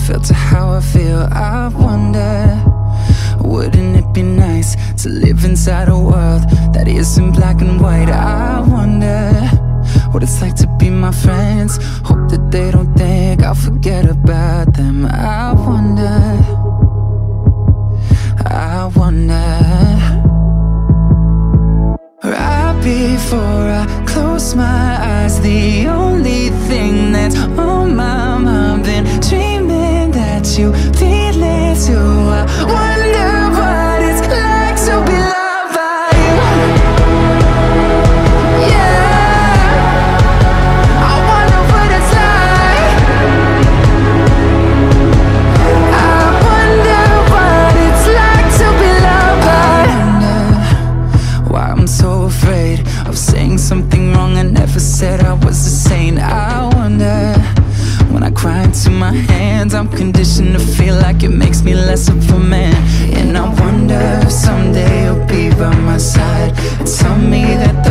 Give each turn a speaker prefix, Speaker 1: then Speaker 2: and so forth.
Speaker 1: felt to how I feel. I wonder, wouldn't it be nice to live inside a world that isn't black and white? I wonder what it's like to be my friends. Hope that they don't think I'll forget about them. I wonder, I wonder. Right before I close my eyes, the only thing that's on my mind, been dreaming that you feel it too. I wonder what it's like to be loved by you. Yeah, I wonder what it's like. I wonder what it's like to be loved by you. I wonder why I'm so afraid of saying something wrong I never said I was a saint. I wonder, when I cry into my hands, I'm conditioned to feel like it makes me less of a man. And I wonder if someday you'll be by my side and tell me that